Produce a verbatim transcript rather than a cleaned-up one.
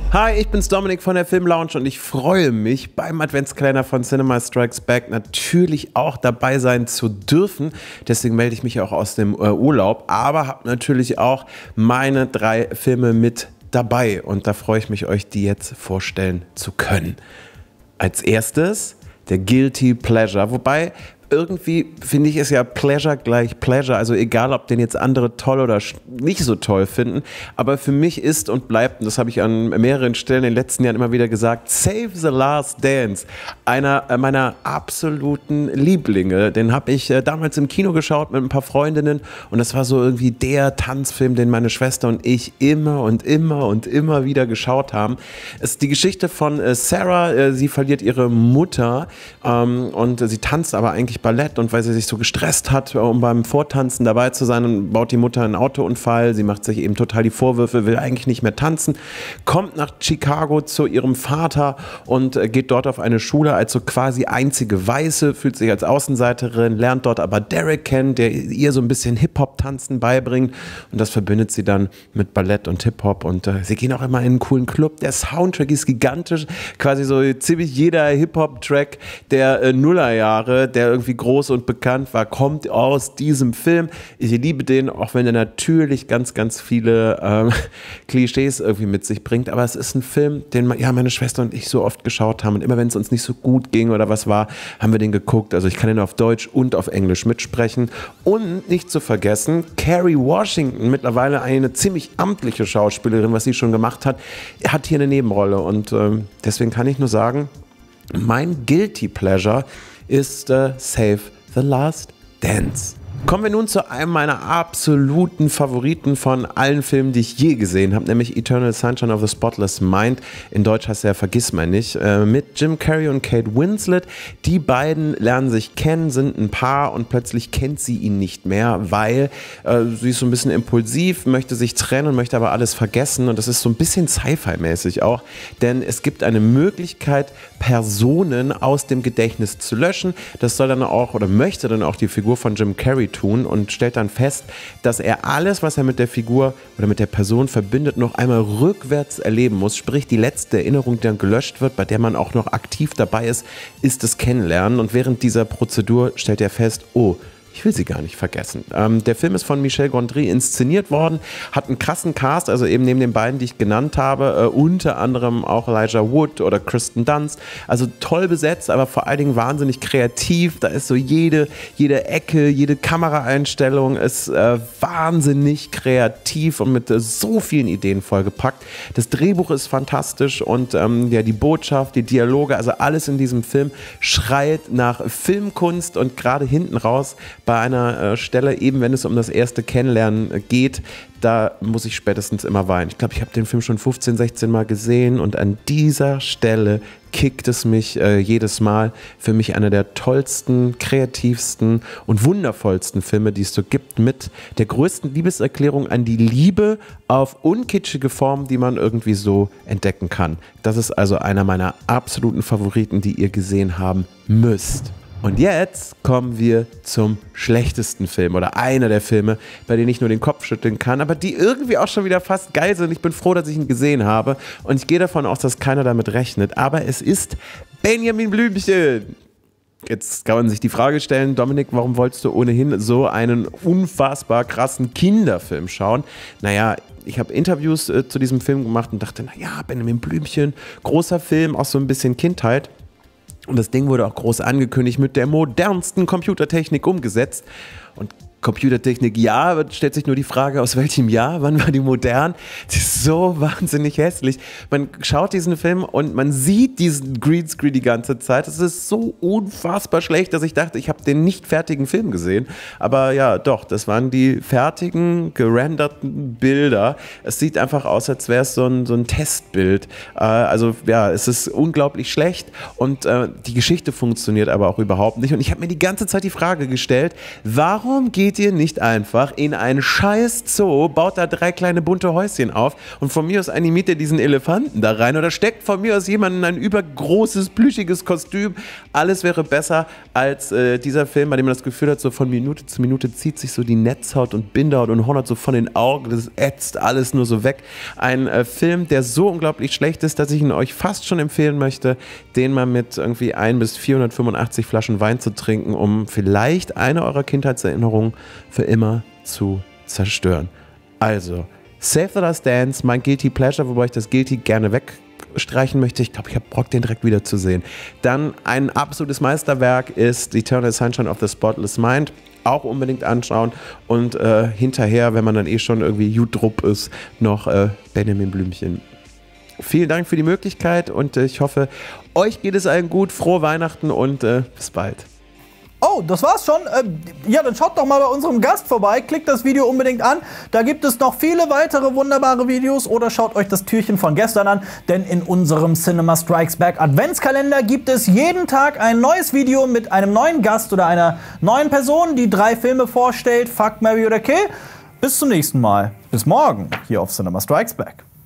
Hi, ich bin's Dominik von der Film Lounge und ich freue mich, beim Adventskalender von Cinema Strikes Back natürlich auch dabei sein zu dürfen. Deswegen melde ich mich auch aus dem äh, Urlaub, aber habe natürlich auch meine drei Filme mit dabei und da freue ich mich, euch die jetzt vorstellen zu können. Als erstes der Guilty Pleasure, wobei irgendwie finde ich es ja Pleasure gleich Pleasure, also egal, ob den jetzt andere toll oder nicht so toll finden, aber für mich ist und bleibt, und das habe ich an mehreren Stellen in den letzten Jahren immer wieder gesagt, Save the Last Dance, einer meiner absoluten Lieblinge. Den habe ich damals im Kino geschaut mit ein paar Freundinnen und das war so irgendwie der Tanzfilm, den meine Schwester und ich immer und immer und immer wieder geschaut haben. Es ist die Geschichte von Sarah, sie verliert ihre Mutter und sie tanzt aber eigentlich Ballett und weil sie sich so gestresst hat, um beim Vortanzen dabei zu sein, und baut die Mutter einen Autounfall. Sie macht sich eben total die Vorwürfe, will eigentlich nicht mehr tanzen, kommt nach Chicago zu ihrem Vater und geht dort auf eine Schule als so quasi einzige Weiße, fühlt sich als Außenseiterin, lernt dort aber Derek kennen, der ihr so ein bisschen Hip-Hop-Tanzen beibringt und das verbindet sie dann mit Ballett und Hip-Hop und äh, sie gehen auch immer in einen coolen Club. Der Soundtrack ist gigantisch, quasi so ziemlich jeder Hip-Hop-Track der äh, Nullerjahre, der irgendwie groß und bekannt war, kommt aus diesem Film. Ich liebe den, auch wenn er natürlich ganz, ganz viele ähm, Klischees irgendwie mit sich bringt, aber es ist ein Film, den ja, meine Schwester und ich so oft geschaut haben und immer wenn es uns nicht so gut ging oder was war, haben wir den geguckt. Also ich kann ihn auf Deutsch und auf Englisch mitsprechen und nicht zu vergessen, Kerry Washington, mittlerweile eine ziemlich amtliche Schauspielerin, was sie schon gemacht hat, hat hier eine Nebenrolle und ähm, deswegen kann ich nur sagen, mein Guilty Pleasure ist äh, Save the Last Dance. Kommen wir nun zu einem meiner absoluten Favoriten von allen Filmen, die ich je gesehen habe, nämlich Eternal Sunshine of the Spotless Mind. In Deutsch heißt er Vergissmeinnicht, äh, mit Jim Carrey und Kate Winslet. Die beiden lernen sich kennen, sind ein Paar und plötzlich kennt sie ihn nicht mehr, weil äh, sie ist so ein bisschen impulsiv, möchte sich trennen, möchte aber alles vergessen und das ist so ein bisschen Sci-Fi-mäßig auch, denn es gibt eine Möglichkeit, Personen aus dem Gedächtnis zu löschen. Das soll dann auch oder möchte dann auch die Figur von Jim Carrey tun und stellt dann fest, dass er alles, was er mit der Figur oder mit der Person verbindet, noch einmal rückwärts erleben muss. Sprich, die letzte Erinnerung, die dann gelöscht wird, bei der man auch noch aktiv dabei ist, ist das Kennenlernen. Und während dieser Prozedur stellt er fest, oh, ich will sie gar nicht vergessen. Ähm, der Film ist von Michel Gondry inszeniert worden, hat einen krassen Cast, also eben neben den beiden, die ich genannt habe, äh, unter anderem auch Elijah Wood oder Kristen Dunst. Also toll besetzt, aber vor allen Dingen wahnsinnig kreativ. Da ist so jede, jede Ecke, jede Kameraeinstellung ist äh, wahnsinnig kreativ und mit äh, so vielen Ideen vollgepackt. Das Drehbuch ist fantastisch und ähm, ja, die Botschaft, die Dialoge, also alles in diesem Film schreit nach Filmkunst und gerade hinten raus bei einer äh, Stelle, eben wenn es um das erste Kennenlernen äh, geht, da muss ich spätestens immer weinen. Ich glaube, ich habe den Film schon fünfzehn, sechzehn Mal gesehen und an dieser Stelle kickt es mich äh, jedes Mal. Für mich einer der tollsten, kreativsten und wundervollsten Filme, die es so gibt, mit der größten Liebeserklärung an die Liebe auf unkitschige Form, die man irgendwie so entdecken kann. Das ist also einer meiner absoluten Favoriten, die ihr gesehen haben müsst. Und jetzt kommen wir zum schlechtesten Film oder einer der Filme, bei denen ich nur den Kopf schütteln kann, aber die irgendwie auch schon wieder fast geil sind. Ich bin froh, dass ich ihn gesehen habe und ich gehe davon aus, dass keiner damit rechnet, aber es ist Benjamin Blümchen. Jetzt kann man sich die Frage stellen, Dominik, warum wolltest du ohnehin so einen unfassbar krassen Kinderfilm schauen? Naja, ich habe Interviews äh, zu diesem Film gemacht und dachte, naja, Benjamin Blümchen, großer Film, auch so ein bisschen Kindheit. Und das Ding wurde auch groß angekündigt, mit der modernsten Computertechnik umgesetzt. Und Computertechnik, ja, stellt sich nur die Frage, aus welchem Jahr, wann war die modern? Das ist so wahnsinnig hässlich. Man schaut diesen Film und man sieht diesen Greenscreen die ganze Zeit. Es ist so unfassbar schlecht, dass ich dachte, ich habe den nicht fertigen Film gesehen. Aber ja, doch, das waren die fertigen, gerenderten Bilder. Es sieht einfach aus, als wäre es so ein, so ein Testbild. Äh, also ja, es ist unglaublich schlecht und äh, die Geschichte funktioniert aber auch überhaupt nicht. Und ich habe mir die ganze Zeit die Frage gestellt, warum geht geht ihr nicht einfach in ein scheiß Zoo, baut da drei kleine bunte Häuschen auf und von mir aus animiert ihr diesen Elefanten da rein oder steckt von mir aus jemanden in ein übergroßes, plüschiges Kostüm. Alles wäre besser als äh, dieser Film, bei dem man das Gefühl hat, so von Minute zu Minute zieht sich so die Netzhaut und Bindehaut und Hornhaut so von den Augen, das ätzt alles nur so weg. Ein äh, Film, der so unglaublich schlecht ist, dass ich ihn euch fast schon empfehlen möchte, den mal mit irgendwie ein bis vierhundertfünfundachtzig Flaschen Wein zu trinken, um vielleicht eine eurer Kindheitserinnerungen für immer zu zerstören. Also, Save the Last Dance, mein Guilty Pleasure, wobei ich das Guilty gerne wegstreichen möchte. Ich glaube, ich habe Bock, den direkt wieder zu sehen. Dann ein absolutes Meisterwerk ist Eternal Sunshine of the Spotless Mind. Auch unbedingt anschauen und äh, hinterher, wenn man dann eh schon irgendwie Jutrup ist, noch äh, Benjamin Blümchen. Vielen Dank für die Möglichkeit und äh, ich hoffe, euch geht es allen gut. Frohe Weihnachten und äh, bis bald. Oh, das war's schon. Ähm, ja, dann schaut doch mal bei unserem Gast vorbei. Klickt das Video unbedingt an. Da gibt es noch viele weitere wunderbare Videos. Oder schaut euch das Türchen von gestern an. Denn in unserem Cinema Strikes Back Adventskalender gibt es jeden Tag ein neues Video mit einem neuen Gast oder einer neuen Person, die drei Filme vorstellt. Fuck, Marry oder Kill. Bis zum nächsten Mal. Bis morgen hier auf Cinema Strikes Back.